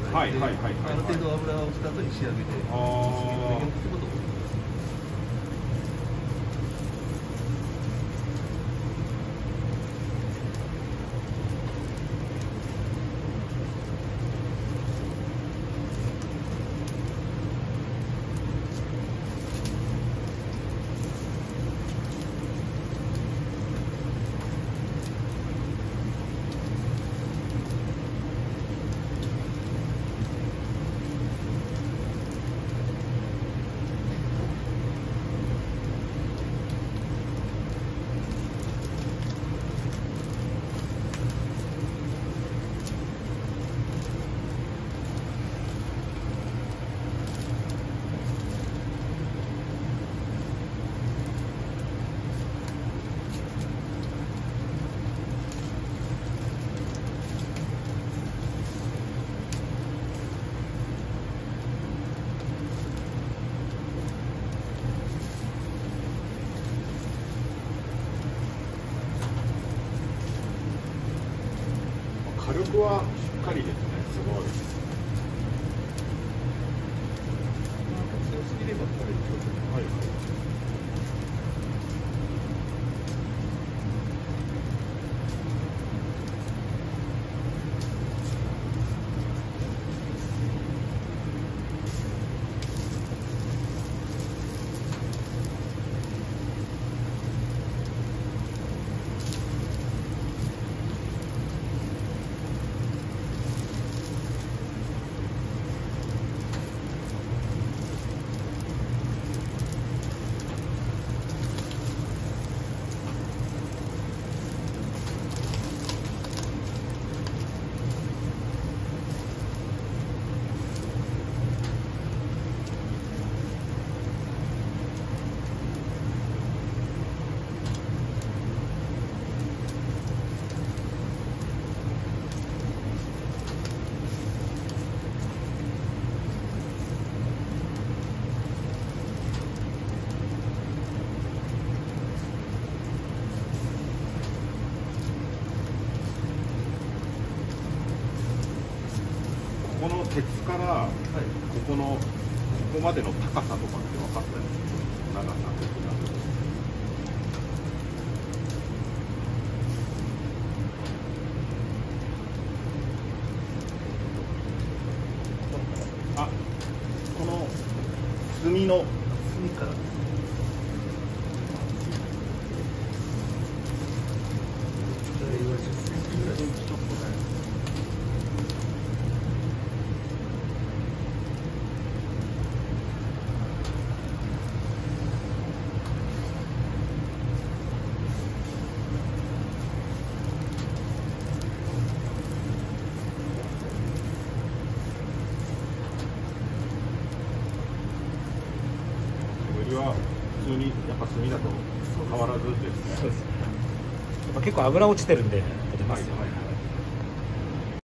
はいはいはいはい、 ある程度油をした後に仕上げてああ、 ってことを火力はしっかりですね、すごい。 強すぎればこれはいはい。ここの鉄から、はい、ここまでの高さとかって分かったりする？長さ的な。あ、この炭から。は普通にやっぱ炭だと変わらずですね。 そうです。やっぱ結構油落ちてるんで出てますよね。 はいはい。